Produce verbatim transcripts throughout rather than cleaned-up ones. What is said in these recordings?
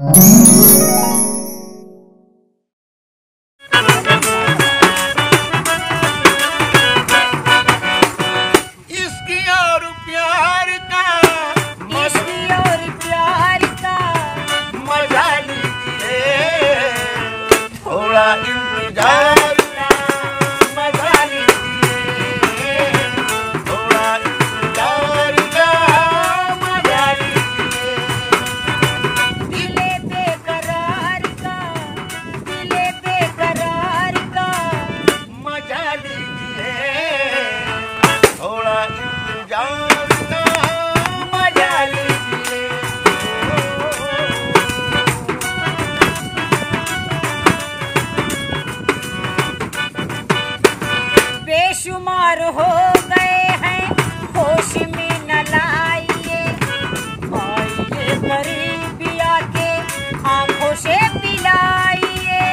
बेशुमार हो गए हैं होश में न लाइए, आइए करीब आके आंखों से पिलाइए।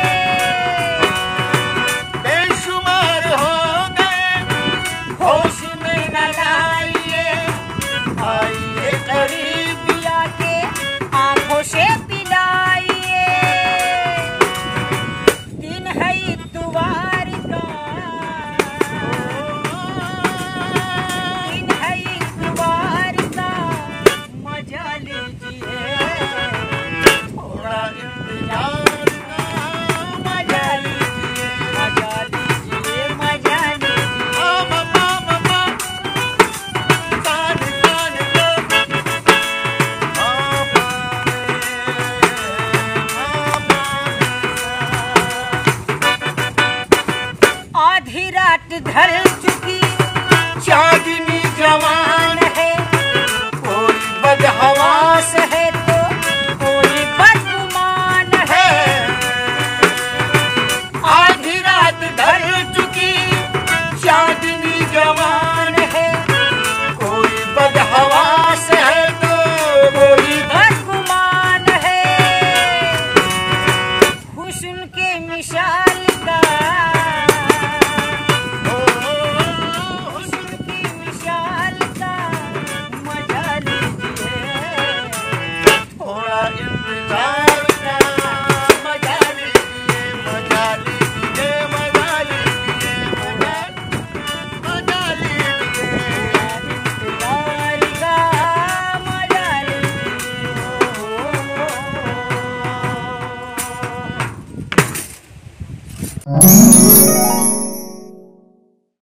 बेशुमार हो गए होश में न लाइए, आइए करीब आके आंखों से पिलाइए। दिन है इतवार का, दिन है इतवार का, मजा लीजिए थोड़ा इंतजार का, मजा लीजिए मजा लीजिए मजा लीजिए। हाँ मम्मा मम्मा ताने ताने दो, हाँ पाने हाँ पाने सा। आधी रात ढल